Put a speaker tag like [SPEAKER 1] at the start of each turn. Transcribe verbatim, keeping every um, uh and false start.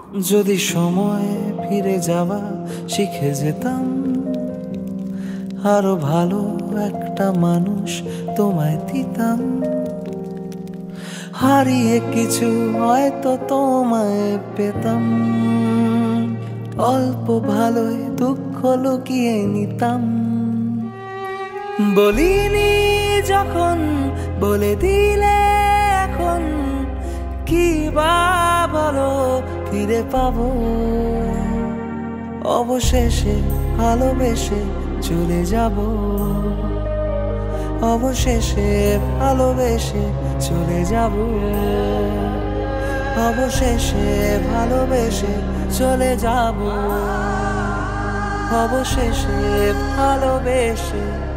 [SPEAKER 1] যদি সময় ফিরে যাওয়া শিখে যেতাম, আরো ভালো একটা মানুষ তোমায় দিতাম। হারিয়ে কিছু হয়তো তোমায় পেতাম, অল্প ভালোই দুঃখ লুকিয়ে নিতাম। বলিনি যখন, বলে দিলে এখন, কি বা বলো ফিরে পাবো? অবশেষে ভালোবেসে চলে যাব, অবশেষে ভালোবেসে চলে যাব, অবশেষে ভালোবেসে চলে যাব, অবশেষে ভালোবেসে